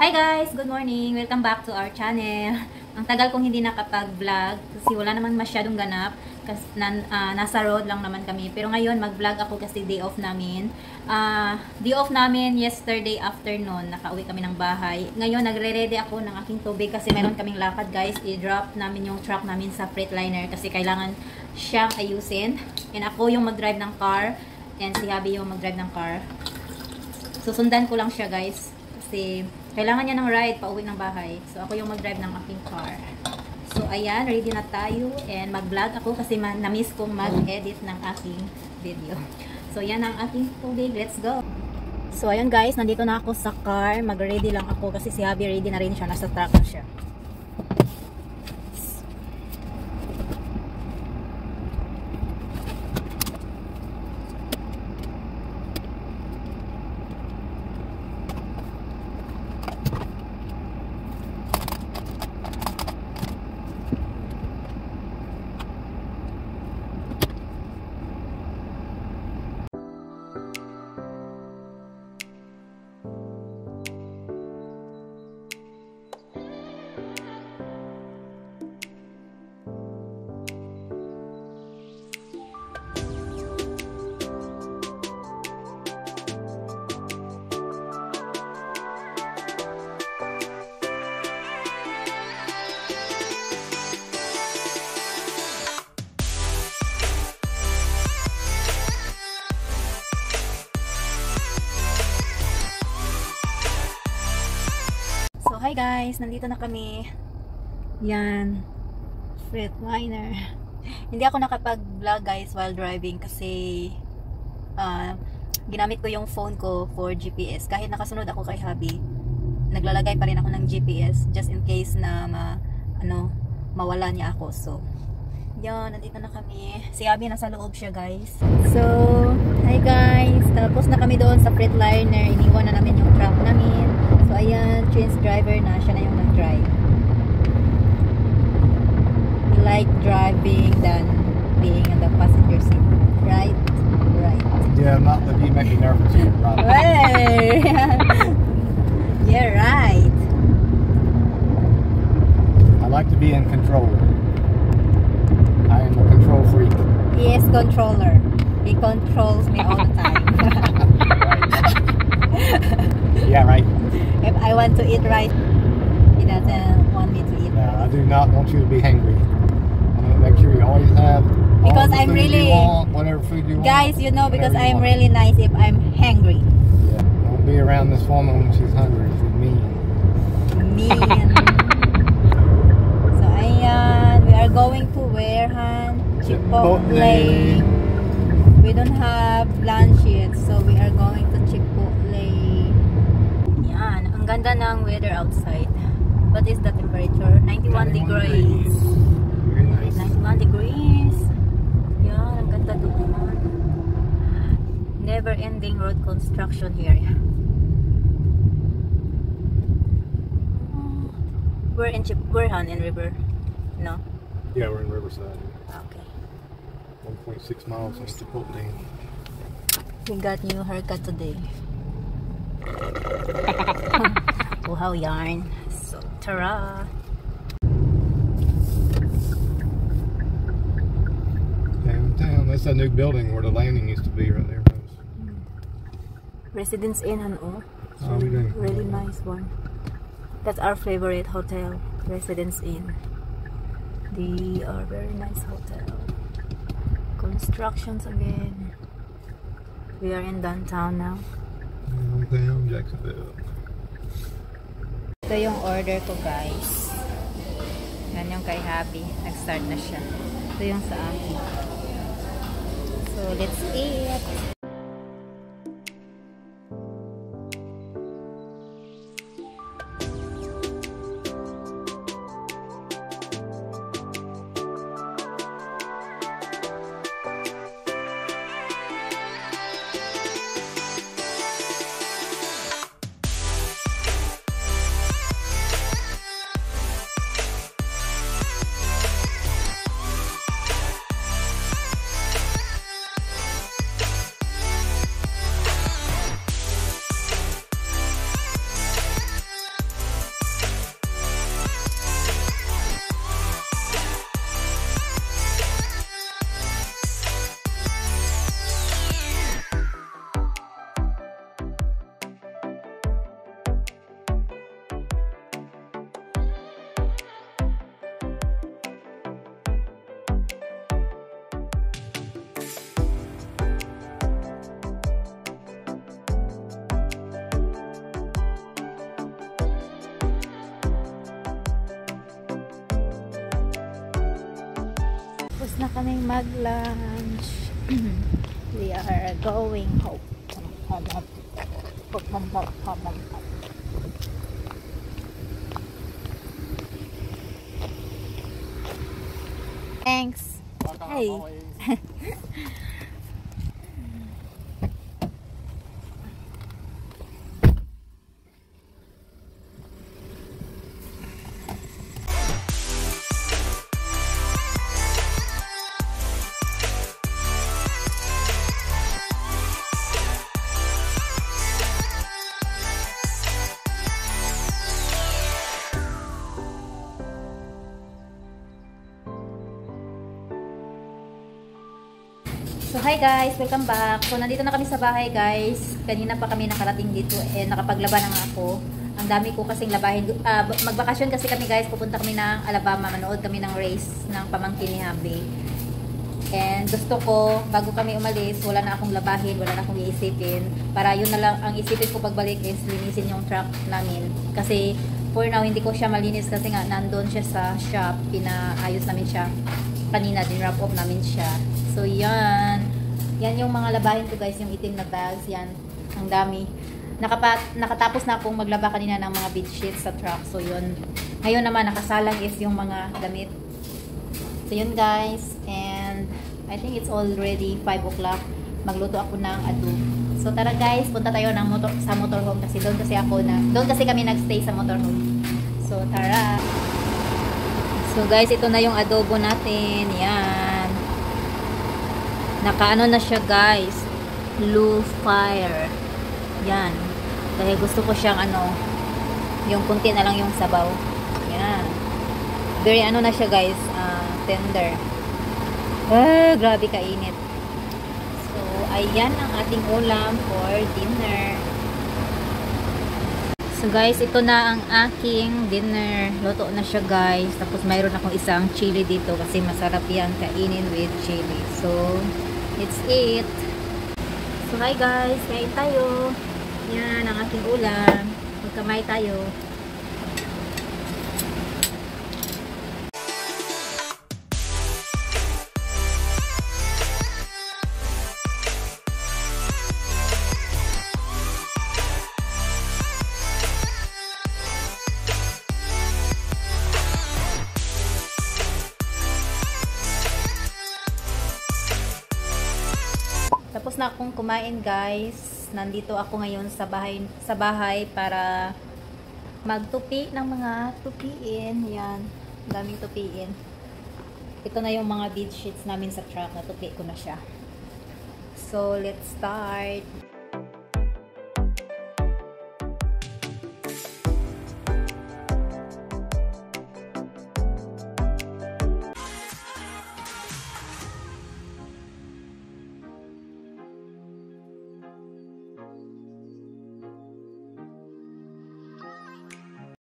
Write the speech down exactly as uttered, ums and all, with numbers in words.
Hi guys! Good morning! Welcome back to our channel. Ang tagal kong hindi nakapag-vlog kasi wala naman masyadong ganap. Kasi nan, uh, nasa road lang naman kami. Pero ngayon mag-vlog ako kasi day off namin. Uh, day off namin yesterday afternoon. Nakauwi kami ng bahay. Ngayon nagre-ready ako ng aking tubig kasi meron kaming lakad guys. I-drop namin yung truck namin sa Freightliner kasi kailangan siyang ayusin. And ako yung mag-drive ng car. And si Habi yung mag-drive ng car. Susundan ko lang siya guys. Kasi kailangan niya ng ride pa uwi ng bahay. So, ako yung mag-drive ng aking car. So, ayan. Ready na tayo. And mag-vlog ako kasi na-miss kong mag-edit ng aking video. So, yan ang aking tubig. Let's go! So, ayan guys. Nandito na ako sa car. Mag-ready lang ako kasi si Habi ready na rin siya. Nasa truck na siya. Hi guys, nandito na kami. Yan, Freightliner. Hindi ako nakapag-vlog guys while driving kasi uh, ginamit ko yung phone ko for G P S. Kahit nakasunod ako kay Habi, naglalagay pa rin ako ng G P S just in case na ma, ano, mawala niya ako. So, yan, nandito na kami. Si Habi nasa loob siya guys. So, hi guys. Tapos na kami doon sa Freightliner. Iniwan na namin yung truck namin. So, ayan, change driver na. Siya na yung nag-drive. We like driving than being in the passenger seat. Right? Right. Yeah, not that you make me nervous. Right. Hey! Yeah, right. I like to be in control. I am a control freak. He is controller. He controls me all the time. Yeah, right. If I want to eat right, he doesn't want me to eat No, right. I do not want you to be hungry. I want to make sure you always have Because all the I'm food really, you want, whatever food you want. guys, you know, because whatever you I'm want. really nice if I'm hungry. Yeah, don't be around this woman when she's hungry. She's mean. Mean. So, ayan, we are going to where, Han? Chipotle. Chipotle. We don't have lunch yet, so we are going to Chipotle. Yan, ang ganda ng weather outside. What is the temperature? ninety-one degrees. Very nice. ninety-one degrees. Yan, ang ganda doon. Never ending road construction here. We're in Chip, we're Han in River. No? Yeah, we're in Riverside. Okay. one point six miles from Chipotle. We got new haircut today. Oh, how yarn. So, tara. Downtown. That's that new building where the landing used to be right there. Residence Inn, Han, oh. Oh, we didn't- Really nice one. That's our favorite hotel, Residence Inn. They are very nice hotel. Constructions again. We are in downtown now. Downtown Jacksonville. Ito yung order ko guys. Yan yung kay Happy. Nag-start na siya. Ito yung sa akin. So let's eat. kaming mag-lunch. We are going home. Home, home. Home, home, home, home, home, home. Thanks. Hey. So hi guys, welcome back. So nandito na kami sa bahay guys. Kanina pa kami nakarating dito eh nakapaglaba na nga ako. Ang dami ko kasing labahin. Uh, magbakasyon kasi kami guys. Pupunta kami ng Alabama. Manood kami ng race ng pamangkin ni Habi. And gusto ko bago kami umalis, wala na akong labahin, wala na akong iisipin. Para yun na lang ang isipin ko pagbalik is linisin yung truck namin. Kasi for now hindi ko siya malinis kasi nga nandun siya sa shop. Pinaayos namin siya. Kanina din wrap up namin siya. So, yan. Yan yung mga labahin ko guys, yung itim na bags. Yan. Ang dami. Nakapa nakatapos na akong maglaba kanina ng mga bed sheets sa truck. So, yun. Ngayon naman, nakasalang is yung mga damit. So, yun guys. And, I think it's already five o'clock. Magluto ako ng adobo. So, tara guys. Punta tayo ng motor sa motorhome. Kasi doon kasi ako na, doon kasi kami nagstay sa motorhome. So, tara. So, guys, ito na yung adobo natin. Yan. Nakaano na siya guys, low fire. Yan. Dahil gusto ko siyang ano, yung kunti na lang yung sabaw. Yan. Very ano na siya guys, uh, tender. Ah, grabe kainit. So, ayan ang ating ulam for dinner. So guys, ito na ang aking dinner. Luto na siya guys. Tapos mayroon akong isang chili dito kasi masarap yan kainin with chili. So, it's it. So, hi guys. Kain tayo. Yan ang aking ulam. Magkamay tayo. Tapos na akong kumain guys. Nandito ako ngayon sa bahay, sa bahay para magtupi ng mga tupiin. Yan. Daming tupiin. Ito na yung mga bed sheets namin sa truck. Natupi ko na siya. So, let's start.